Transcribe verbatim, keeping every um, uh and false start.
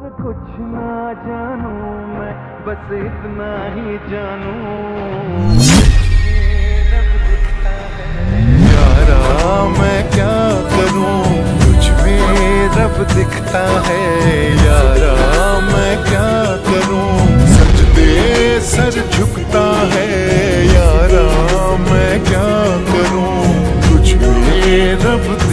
कुछ ना जानू मैं, बस इतना ही जानू रब दिखता है। यारा मैं क्या करूं, तुझ में रब दिखता है। यारा मैं क्या करूं, सजदे सर झुकता है। यारा मैं क्या करूं, तुझ में रब